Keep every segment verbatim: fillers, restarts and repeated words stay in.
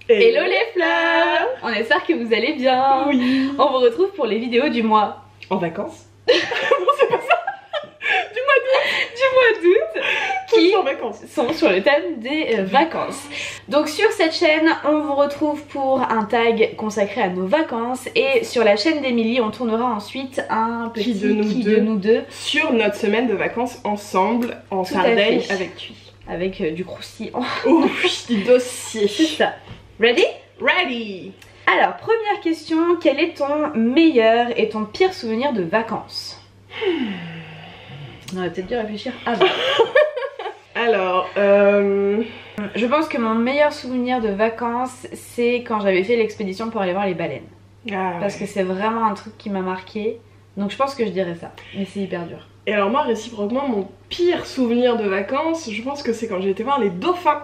Hello les fleurs! On espère que vous allez bien. Oui. On vous retrouve pour les vidéos du mois. En vacances. Bon, c'est pas ça. Du mois d'août. Du mois d'août. Qui en vacances. sont sur le thème des euh, vacances. Donc sur cette chaîne, on vous retrouve pour un tag consacré à nos vacances. Et sur la chaîne d'Emilie, on tournera ensuite un petit Qui de nous, qui deux, de nous deux. Sur notre semaine de vacances ensemble en Tout à Sardaigne fait. avec Tui. Avec euh, du croustillant. Oh oui, du dossier. C'est ça. Ready? Ready. Alors, première question, quel est ton meilleur et ton pire souvenir de vacances? On aurait peut-être dû réfléchir avant. Alors, euh... je pense que mon meilleur souvenir de vacances, c'est quand j'avais fait l'expédition pour aller voir les baleines. Ah, Parce ouais. que c'est vraiment un truc qui m'a marqué. Donc je pense que je dirais ça. Mais c'est hyper dur. Et alors moi, réciproquement, mon pire souvenir de vacances, je pense que c'est quand j'ai été voir les dauphins.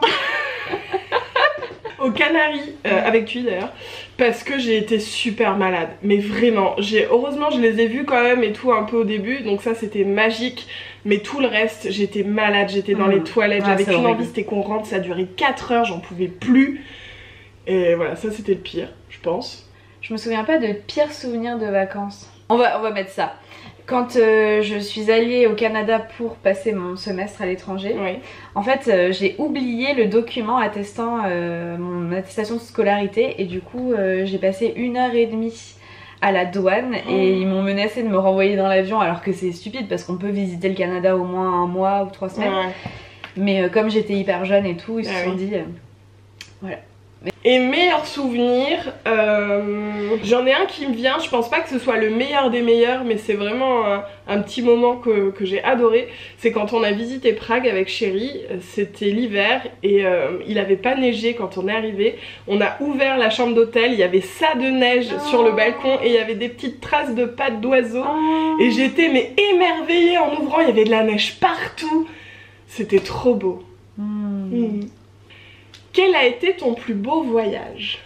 Aux Canaries, euh, avec Tui d'ailleurs, parce que j'ai été super malade, mais vraiment, j'ai heureusement je les ai vus quand même et tout un peu au début, donc ça c'était magique, mais tout le reste, j'étais malade, j'étais dans mmh. les toilettes, Ah, j'avais qu'une horrible. envie, c'était qu'on rentre, ça a duré quatre heures, j'en pouvais plus, et voilà, ça c'était le pire, je pense. Je me souviens pas de pire souvenir de vacances. On va, on va mettre ça. Quand euh, je suis allée au Canada pour passer mon semestre à l'étranger, Oui. en fait euh, j'ai oublié le document attestant euh, mon attestation de scolarité et du coup euh, j'ai passé une heure et demie à la douane Oh. et ils m'ont menacé de me renvoyer dans l'avion alors que c'est stupide parce qu'on peut visiter le Canada au moins un mois ou trois semaines. Ouais. Mais euh, comme j'étais hyper jeune et tout, ils se Ah sont oui. dit... euh, voilà. Et meilleur souvenir, euh, j'en ai un qui me vient, je pense pas que ce soit le meilleur des meilleurs, mais c'est vraiment un, un petit moment que, que j'ai adoré. C'est quand on a visité Prague avec Chéri, c'était l'hiver et euh, il avait pas neigé quand on est arrivé. On a ouvert la chambre d'hôtel, il y avait ça de neige Oh. sur le balcon et il y avait des petites traces de pattes d'oiseaux. Oh. Et j'étais mais émerveillée en ouvrant, il y avait de la neige partout. C'était trop beau. Hmm. Mmh. Quel a été ton plus beau voyage?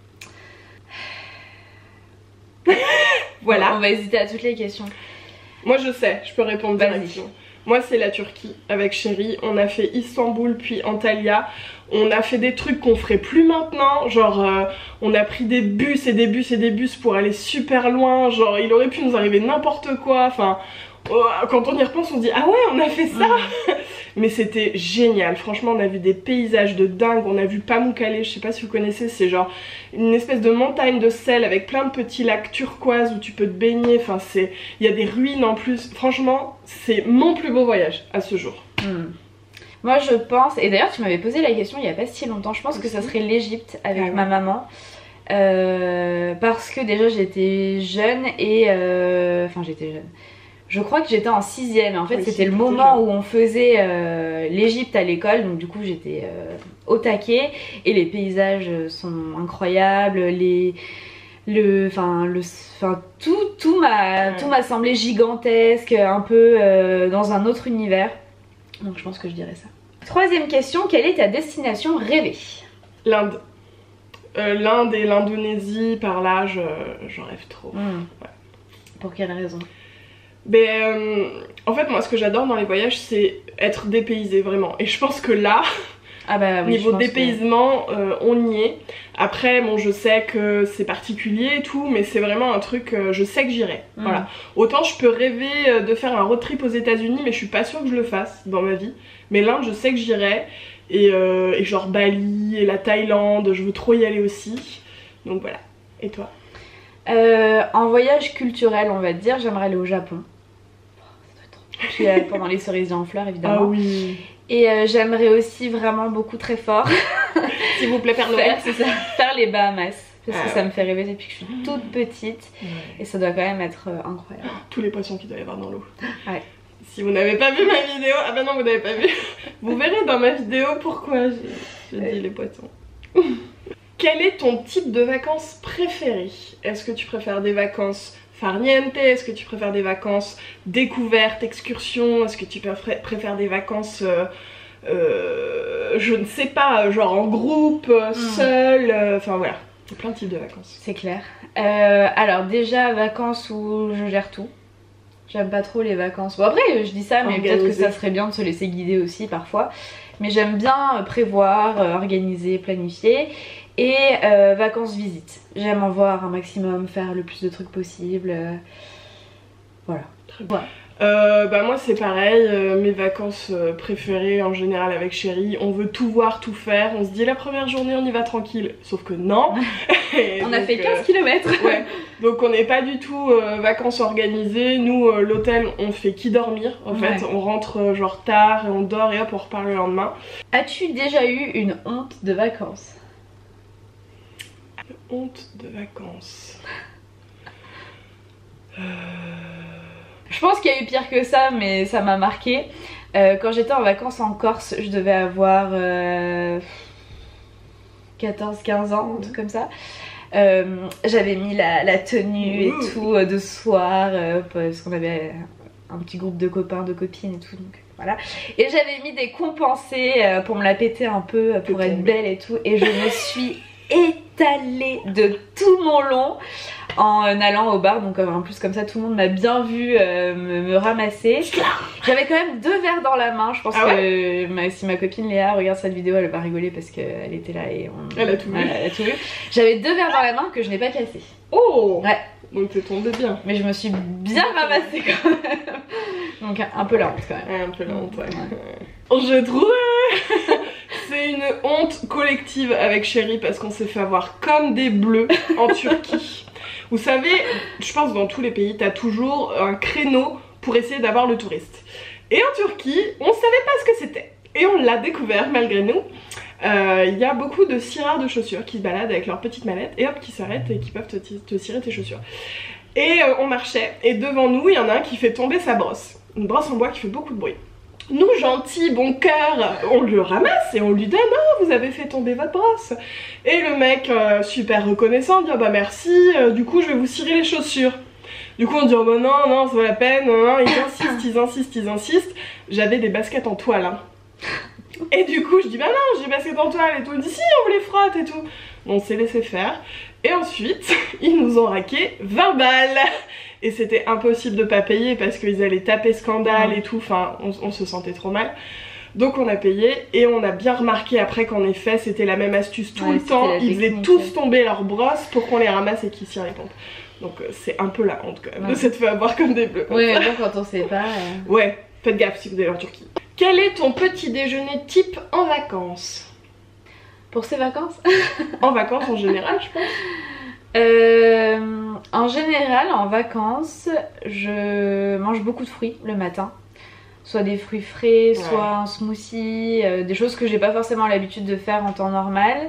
Voilà. On va hésiter à toutes les questions. Moi je sais, je peux répondre Vas-y. directement. Moi c'est la Turquie avec Chéri. On a fait Istanbul puis Antalya. On a fait des trucs qu'on ferait plus maintenant. Genre euh, on a pris des bus et des bus et des bus pour aller super loin. Genre il aurait pu nous arriver n'importe quoi. Enfin oh, quand on y repense on se dit ah ouais on a fait ça. Mmh. Mais c'était génial, franchement on a vu des paysages de dingue, on a vu Pamukkale, je sais pas si vous connaissez, c'est genre une espèce de montagne de sel avec plein de petits lacs turquoises où tu peux te baigner, enfin c'est, il y a des ruines en plus, franchement c'est mon plus beau voyage à ce jour. Hmm. Moi je pense, et d'ailleurs tu m'avais posé la question il y a pas si longtemps, je pense que ça serait l'Égypte avec Ah ouais. ma maman. Euh, parce que déjà j'étais jeune et... euh, Enfin j'étais jeune. Je crois que j'étais en sixième, en fait Oui, c'était le c'était moment jeune. où on faisait euh, l'Égypte à l'école, donc du coup j'étais euh, au taquet et les paysages sont incroyables, les... Le, enfin, le, enfin, tout, tout m'a, Ouais. tout m'a semblé gigantesque, un peu euh, dans un autre univers. Donc je pense que je dirais ça. Troisième question, quelle est ta destination rêvée? L'Inde. Euh, L'Inde et l'Indonésie, par là, je- j'en rêve trop. Mmh. Ouais. Pour quelle raison? Ben, euh, en fait, moi, ce que j'adore dans les voyages, c'est être dépaysé, vraiment. Et je pense que là, Ah bah oui, niveau je pense dépaysement, euh, on y est. Après, bon, je sais que c'est particulier et tout, mais c'est vraiment un truc, euh, je sais que j'irai. Mm. Voilà. Autant je peux rêver euh, de faire un road trip aux États-Unis, mais je suis pas sûre que je le fasse dans ma vie. Mais l'Inde, je sais que j'irai. Et, euh, et genre Bali et la Thaïlande, je veux trop y aller aussi. Donc voilà. Et toi? que... Euh, en voyage culturel, on va dire, j'aimerais aller au Japon. Oh, ça doit être trop... Je suis allée pendant les cerisiers en fleurs, évidemment. Ah oui. Et euh, j'aimerais aussi vraiment beaucoup très fort S'il vous plaît, Père Noël. faire, c'est ça, faire les Bahamas. Parce que Ah ça ouais. me fait rêver depuis que je suis toute petite. Ouais. Et ça doit quand même être euh, incroyable. Tous les poissons qu'il doit y avoir dans l'eau. Ouais. Si vous n'avez pas vu ma vidéo, ah bah non vous n'avez pas vu, vous verrez dans ma vidéo pourquoi j'ai j'ai dit les poissons. Quel est ton type de vacances préféré? Est-ce que tu préfères des vacances farniente? Est-ce que tu préfères des vacances découvertes, excursions? Est-ce que tu préfères des vacances, euh, euh, je ne sais pas, genre en groupe, Mm. seul, euh, enfin voilà, il y a plein de types de vacances. C'est clair. Euh, alors déjà, vacances où je gère tout. J'aime pas trop les vacances. Bon après, je dis ça, mais peut-être que Organiser. ça serait bien de se laisser guider aussi parfois. Mais j'aime bien prévoir, organiser, planifier. Et euh, vacances visite. J'aime en voir un maximum, faire le plus de trucs possible. Euh, voilà. Très bien. Ouais. Euh, bah moi c'est pareil, euh, mes vacances euh, préférées en général avec Chéri, on veut tout voir, tout faire, on se dit la première journée on y va tranquille, sauf que non. On donc, a fait quinze kilomètres. Ouais. Donc on n'est pas du tout euh, vacances organisées, nous euh, l'hôtel on fait qu'y dormir en ouais. fait, on rentre euh, genre tard et on dort et hop on repart le lendemain. As-tu déjà eu une honte de vacances? Honte de vacances euh... Je pense qu'il y a eu pire que ça, mais ça m'a marqué. Euh, quand j'étais en vacances en Corse, je devais avoir euh, quatorze quinze ans, un truc comme ça. Euh, J'avais mis la, la tenue et tout euh, de soir, euh, parce qu'on avait un petit groupe de copains, de copines et tout. Donc voilà. Et j'avais mis des compensés euh, pour me la péter un peu, pour être belle et tout. Et je me suis étalée de tout mon long en allant au bar, donc en plus comme ça tout le monde m'a bien vu euh, me, me ramasser. J'avais quand même deux verres dans la main, je pense ah que ouais ma, si ma copine Léa regarde cette vidéo elle va rigoler parce qu'elle était là et on... elle a tout vu. Elle a tout vu. J'avais deux verres dans la main que je n'ai pas cassé. Oh ouais. Donc t'es tombée bien. Mais je me suis bien ramassée quand même. Donc un peu la honte quand même. Ouais, un peu la honte, ouais. ouais. J'ai trouvé. C'est une honte collective avec Chéri parce qu'on s'est fait avoir comme des bleus en Turquie. Vous savez, je pense dans tous les pays, t'as toujours un créneau pour essayer d'avoir le touriste. Et en Turquie, on savait pas ce que c'était. Et on l'a découvert malgré nous. Il euh, y a beaucoup de cireurs de chaussures qui se baladent avec leur petite mallette et hop, qui s'arrêtent et qui peuvent te, te cirer tes chaussures. Et euh, on marchait et devant nous, il y en a un qui fait tomber sa brosse. Une brosse en bois qui fait beaucoup de bruit. Nous, gentils, bon cœur, on le ramasse et on lui donne « Oh, vous avez fait tomber votre brosse !» Et le mec, euh, super reconnaissant, dit « Oh bah merci, euh, du coup je vais vous cirer les chaussures. » Du coup on dit « Oh bah non, non, c'est pas la peine, non, non. » Ils insistent, ils insistent, ils insistent. J'avais des baskets en toile, hein. Et du coup je dis « Bah non, j'ai des baskets en toile et tout. » Il dit « Si, on vous les frotte et tout. » On s'est laissé faire. Et ensuite, ils nous ont raqué vingt balles. Et c'était impossible de pas payer parce qu'ils allaient taper scandale et tout, enfin on, on se sentait trop mal. Donc on a payé et on a bien remarqué après qu'en effet c'était la même astuce tout ouais, le temps. Ils faisaient tous tomber leurs brosses pour qu'on les ramasse et qu'ils s'y répondent. Donc euh, c'est un peu la honte quand même ouais. de s'être fait avoir comme des bleus. Oui mais bon quand on sait pas... Euh... Ouais, faites gaffe si vous allez en Turquie. Quel est ton petit déjeuner type en vacances? Pour ces vacances? En vacances en général je pense. Euh, en général, en vacances, je mange beaucoup de fruits le matin. Soit des fruits frais, ouais. soit un smoothie, euh, des choses que j'ai pas forcément l'habitude de faire en temps normal.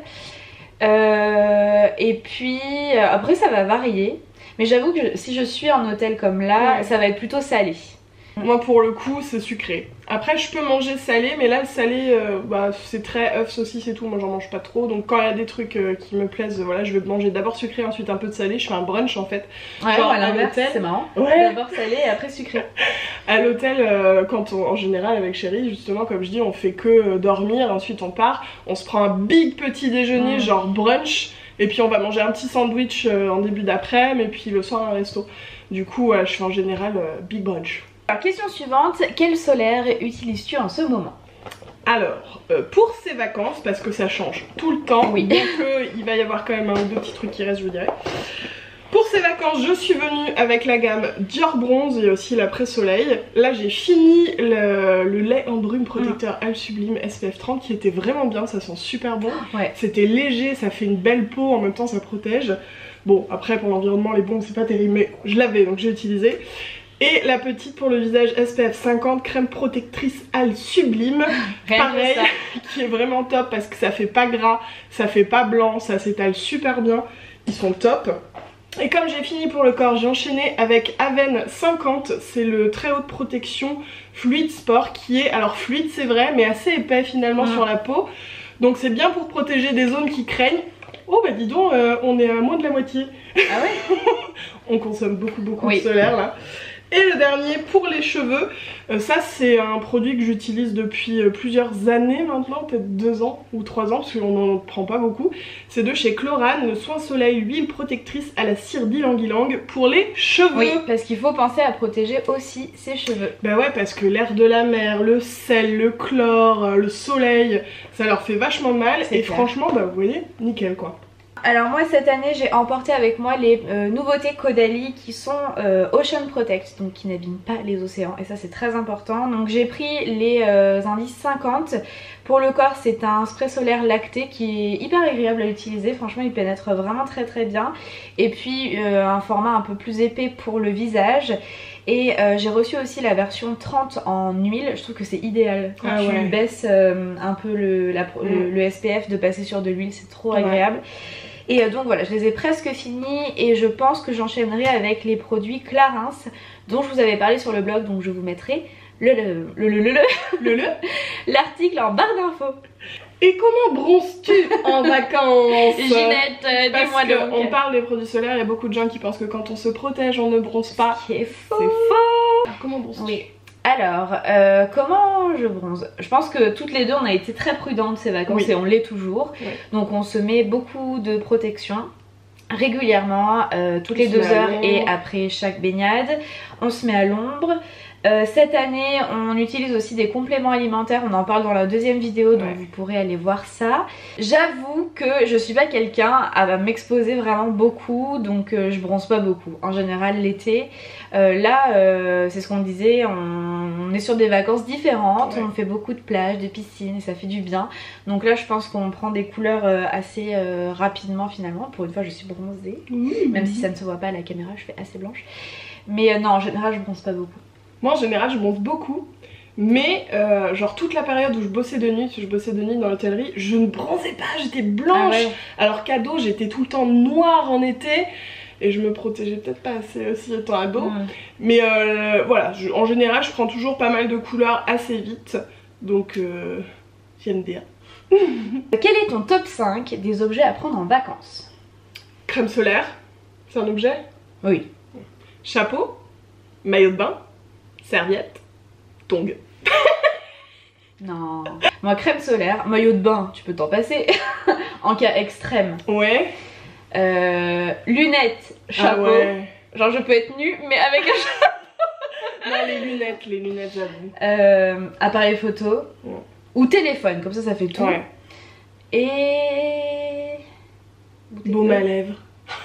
Euh, et puis, euh, après ça va varier. Mais j'avoue que je, si je suis en hôtel comme là, ouais. ça va être plutôt salé. Moi pour le coup c'est sucré. Après je peux manger salé mais là le salé euh, bah, c'est très œuf, saucisse et tout, moi j'en mange pas trop. Donc quand il y a des trucs euh, qui me plaisent, voilà je vais manger d'abord sucré ensuite un peu de salé, je fais un brunch en fait. Ouais, genre à l'inverse c'est marrant, ouais. D'abord salé et après sucré. À l'hôtel euh, quand on, en général avec Chéri justement comme je dis on fait que euh, dormir, ensuite on part, on se prend un big petit déjeuner mmh. genre brunch. Et puis on va manger un petit sandwich euh, en début d'après-midi et puis le soir un resto. Du coup euh, je fais en général euh, big brunch. Alors, question suivante, quel solaire utilises-tu en ce moment? Alors, euh, pour ces vacances, parce que ça change tout le temps, oui. donc euh, il va y avoir quand même un ou deux petits trucs qui restent, je vous dirais. Pour ces vacances, je suis venue avec la gamme Dior Bronze et aussi la Pré-Soleil. Là, j'ai fini le, le lait en brume protecteur mmh. Al Sublime S P F trente qui était vraiment bien, ça sent super bon. Ouais. C'était léger, ça fait une belle peau, en même temps ça protège. Bon, après pour l'environnement, les bombes c'est pas terrible, mais je l'avais donc j'ai utilisé. Et la petite pour le visage S P F cinquante, crème protectrice Al Sublime, Rien pareil, qui est vraiment top parce que ça fait pas gras, ça fait pas blanc, ça s'étale super bien, ils sont top. Et comme j'ai fini pour le corps, j'ai enchaîné avec Aven cinquante, c'est le très haute protection fluide sport qui est, alors fluide c'est vrai, mais assez épais finalement mmh. sur la peau. Donc c'est bien pour protéger des zones qui craignent. Oh bah dis donc, euh, on est à moins de la moitié. Ah ouais. On consomme beaucoup beaucoup oui. de solaire là. Et le dernier pour les cheveux, euh, ça c'est un produit que j'utilise depuis euh, plusieurs années maintenant, peut-être deux ans ou trois ans parce qu'on n'en prend pas beaucoup. C'est de chez Chlorane, le soin soleil huile protectrice à la cire d'ylang-ylang pour les cheveux. Oui, parce qu'il faut penser à protéger aussi ses cheveux. Bah ouais, parce que l'air de la mer, le sel, le chlore, le soleil, ça leur fait vachement mal et clair. Franchement bah vous voyez, nickel quoi. Alors moi cette année j'ai emporté avec moi les euh, nouveautés Caudalie qui sont euh, Ocean Protect, donc qui n'abîment pas les océans, et ça c'est très important. Donc j'ai pris les euh, indices cinquante. Pour le corps c'est un spray solaire lacté qui est hyper agréable à utiliser, franchement il pénètre vraiment très très bien. Et puis euh, un format un peu plus épais pour le visage. Et euh, j'ai reçu aussi la version trente en huile, je trouve que c'est idéal quand ah, tu ouais. baisses euh, un peu le, la, mm. le, le S P F, de passer sur de l'huile, c'est trop agréable. Ouais. Et euh, donc voilà, je les ai presque finis et je pense que j'enchaînerai avec les produits Clarins dont je vous avais parlé sur le blog, donc je vous mettrai le le le le le le le l'article en barre d'infos. Et comment bronzes-tu en vacances? Ginette, euh, dis-moi donc. On parle des produits solaires, il y a beaucoup de gens qui pensent que quand on se protège, on ne bronze pas. C'est faux. C'est faux. Alors, comment bronzes-tu? Oui. Alors, euh, comment je bronze? Je pense que toutes les deux, on a été très prudentes ces vacances oui. et on l'est toujours. Oui. Donc on se met beaucoup de protection régulièrement, euh, toutes les deux heures et après chaque baignade. On se met à l'ombre. Euh, cette année on utilise aussi des compléments alimentaires, on en parle dans la deuxième vidéo, donc ouais. vous pourrez aller voir ça. J'avoue que je suis pas quelqu'un à m'exposer vraiment beaucoup, donc euh, je bronze pas beaucoup en général l'été. Euh, là euh, c'est ce qu'on disait, on, on est sur des vacances différentes, ouais. on fait beaucoup de plages, de piscines et ça fait du bien. Donc là je pense qu'on prend des couleurs euh, assez euh, rapidement finalement. Pour une fois je suis bronzée, mmh. même si ça ne se voit pas à la caméra, je fais assez blanche. Mais euh, non, en général je bronze pas beaucoup. Moi en général je bronze beaucoup, mais euh, genre toute la période où je bossais de nuit, je bossais de nuit dans l'hôtellerie, je ne bronzais pas, j'étais blanche. Ah ouais. Alors qu'à dos j'étais tout le temps noire en été et je me protégeais peut-être pas assez aussi étant ado. Mmh. Mais euh, voilà, je, en général je prends toujours pas mal de couleurs assez vite, donc euh, j'aime bien. Quel est ton top cinq des objets à prendre en vacances? Crème solaire, c'est un objet? Oui. Chapeau, maillot de bain, serviette, tongs. Non. Moi crème solaire, maillot de bain, tu peux t'en passer en cas extrême. Ouais. Euh, lunettes, chapeau. Ah ouais. Genre je peux être nue mais avec un chapeau. Non, les lunettes, les lunettes j'avoue. Euh, appareil photo. Ouais. Ou téléphone, comme ça ça fait tout. Ouais. Et... Baume à lèvres.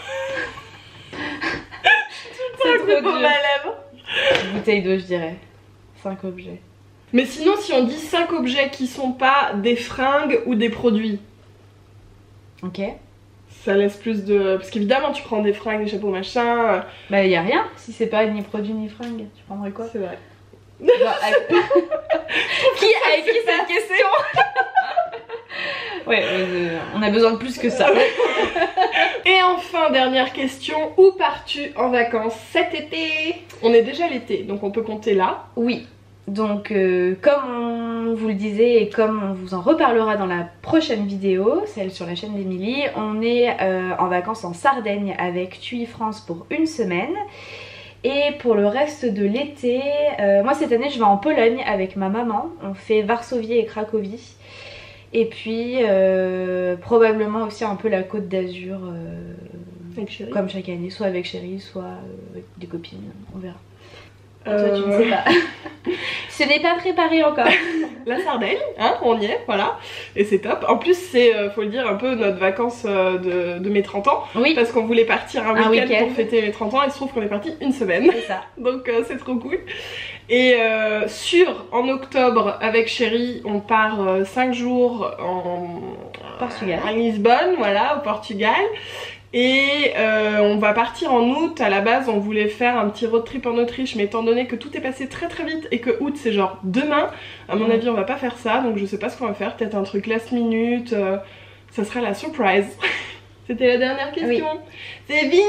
C'est trop dur. Baume à lèvres. Bouteille d'eau je dirais. cinq objets. Mais sinon si on dit cinq objets qui sont pas des fringues ou des produits. Ok. Ça laisse plus de... Parce qu'évidemment tu prends des fringues, des chapeaux machin. Bah y a rien si c'est pas ni produit ni fringue. Tu prendrais quoi? C'est vrai. Genre, à... qui a écrit cette question? Ouais, euh, on a besoin de plus que ça. Et enfin, dernière question, où pars-tu en vacances cet été? On est déjà l'été, donc on peut compter là. Oui, donc euh, comme on vous le disait et comme on vous en reparlera dans la prochaine vidéo, celle sur la chaîne d'Emilie, on est euh, en vacances en Sardaigne avec TUI France pour une semaine. Et pour le reste de l'été, euh, moi cette année je vais en Pologne avec ma maman, on fait Varsovie et Cracovie. Et puis euh, probablement aussi un peu la Côte d'Azur, euh, comme chaque année, soit avec Chéri, soit euh, avec des copines, on verra. Euh... Toi tu ne sais pas. Ce n'est pas préparé encore. La Sardaigne, hein, on y est, voilà. Et c'est top. En plus c'est, euh, faut le dire, un peu notre vacances euh, de, de mes trente ans. Oui. Parce qu'on voulait partir un, un week-end week pour fêter mes trente ans et il se trouve qu'on est parti une semaine. C'est ça. Donc euh, c'est trop cool. Et euh, sur, en octobre, avec Chéri, on part euh, cinq jours en Portugal. À Lisbonne, voilà, au Portugal. Et euh, on va partir en août. À la base on voulait faire un petit road trip en Autriche, mais étant donné que tout est passé très très vite et que août c'est genre demain, à mon mmh. avis on va pas faire ça, donc je sais pas ce qu'on va faire, peut-être un truc last minute, euh, ça sera la surprise. C'était la dernière question. Oui. C'est fini.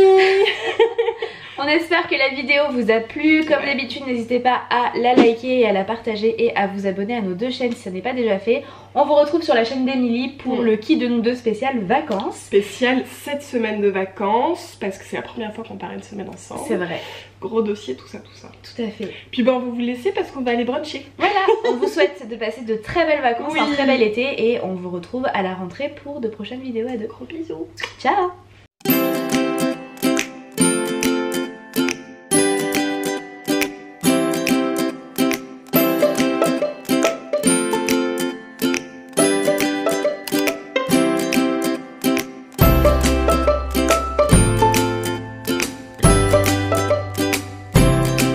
On espère que la vidéo vous a plu. Comme ouais. d'habitude, n'hésitez pas à la liker et à la partager et à vous abonner à nos deux chaînes si ce n'est pas déjà fait. On vous retrouve sur la chaîne d'Emilie pour mmh. le qui de nous deux spécial vacances. Spécial sept semaines de vacances, parce que c'est la première fois qu'on part une semaine ensemble. C'est vrai. Gros dossier, tout ça, tout ça. Tout à fait. Puis ben on va vous laisser parce qu'on va aller bruncher. Voilà, on vous souhaite de passer de très belles vacances, oui. un très bel été et on vous retrouve à la rentrée pour de prochaines vidéos à deux. Gros bisous. Ciao.